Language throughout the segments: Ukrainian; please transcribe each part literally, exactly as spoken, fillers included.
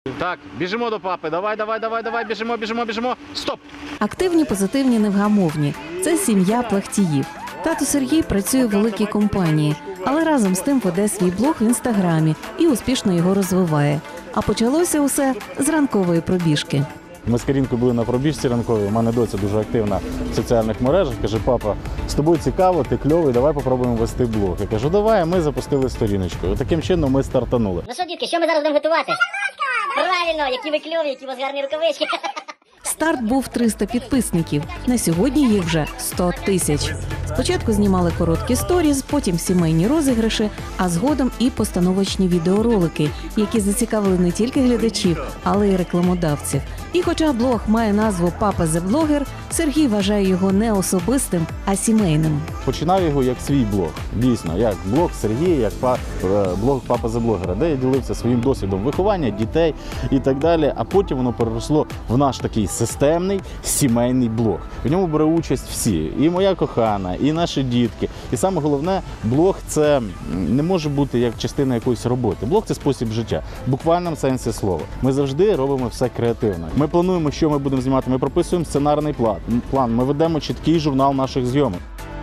Так, біжимо до папи. Давай, давай, давай, давай, біжимо, біжимо, біжимо. Стоп! Активні, позитивні, невгамовні – це сім'я Плахтіїв. Тато Сергій працює в великій компанії, але разом з тим веде свій блог в інстаграмі і успішно його розвиває. А почалося усе з ранкової пробіжки. Ми з Карінкою були на пробіжці ранковій, у мене доця дуже активна в соціальних мережах. Каже, папа, з тобою цікаво, ти кльовий, давай попробуємо вести блог. Я кажу, давай, ми запустили сторіночку. І таким чином ми стартанули. Ну що, дітки, що ми зараз будемо готувати? Правильно, які ви кльові, які у вас гарні рукавички. Старт був триста підписників. На сьогодні їх вже сто тисяч. Спочатку знімали короткі сторіз, потім сімейні розіграші, а згодом і постановочні відеоролики, які зацікавили не тільки глядачів, але й рекламодавців. І хоча блог має назву «Папа зе блогер», Сергій вважає його не особистим, а сімейним. Починав його як свій блог, дійсно, як блог Сергія, як па, блог «Папа зе блогера», де я ділився своїм досвідом виховання дітей і так далі, а потім воно переросло в наш такий системний сімейний блог. В ньому бере участь всі, і моя кохана, і наші дітки. І саме головне, блог – це не може бути як частина якоїсь роботи. Блог – це спосіб життя, в буквальному сенсі слова. Ми завжди робимо все креативно. Ми плануємо, що ми будемо знімати, ми прописуємо сценарний план, ми ведемо чіткий журнал наших зйомок.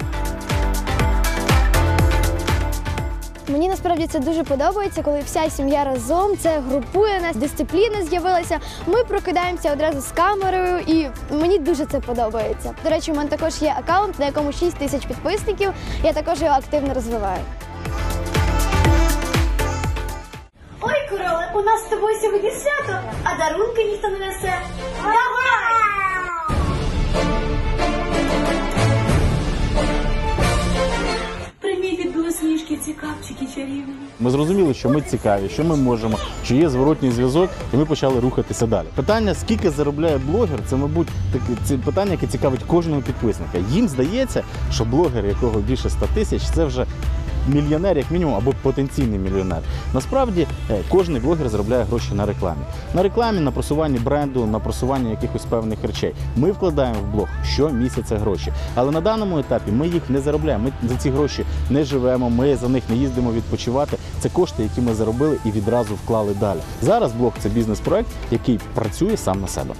Мені насправді це дуже подобається, коли вся сім'я разом, це групує нас, дисципліна з'явилася. Ми прокидаємося одразу з камерою і мені дуже це подобається. До речі, у мене також є аккаунт, на якому шість тисяч підписників, я також його активно розвиваю. Ой, короле, у нас з тобою сьогодні свято, а дарунки ніхто не несе. Давай! Прийміть від білосніжки ці капчики чарівні. Ми зрозуміли, що ми цікаві, що ми можемо, що є зворотній зв'язок, і ми почали рухатися далі. Питання, скільки заробляє блогер, це, мабуть, таке це питання, яке цікавить кожного підписника. Їм здається, що блогер, якого більше ста тисяч, це вже мільйонер, як мінімум, або потенційний мільйонер. Насправді, кожен блогер заробляє гроші на рекламі. На рекламі, на просуванні бренду, на просуванні якихось певних речей. Ми вкладаємо в блог щомісяця гроші. Але на даному етапі ми їх не заробляємо. Ми за ці гроші не живемо, ми за них не їздимо відпочивати. Це кошти, які ми заробили і відразу вклали далі. Зараз блог – це бізнес-проект, який працює сам на себе.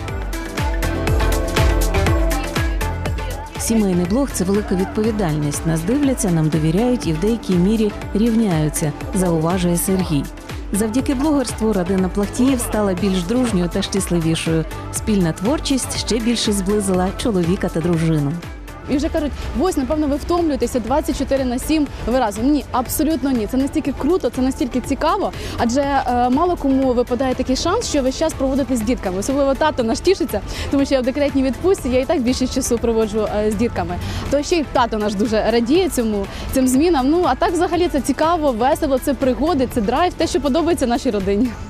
Сімейний блог – це велика відповідальність. Нас дивляться, нам довіряють і в деякій мірі рівняються, зауважує Сергій. Завдяки блогерству родина Плахтіїв стала більш дружньою та щасливішою. Спільна творчість ще більше зблизила чоловіка та дружину. І вже кажуть, ось, напевно, ви втомлюєтеся двадцять чотири на сім, ви разом. Ні, абсолютно ні. Це настільки круто, це настільки цікаво, адже е, мало кому випадає такий шанс, що весь час проводити з дітками. Особливо тато наш тішиться, тому що я в декретній відпустці, я і так більшість часу проводжу е, з дітками. То ще й тато наш дуже радіє цьому, цим змінам. Ну, а так взагалі це цікаво, весело, це пригоди, це драйв, те, що подобається нашій родині.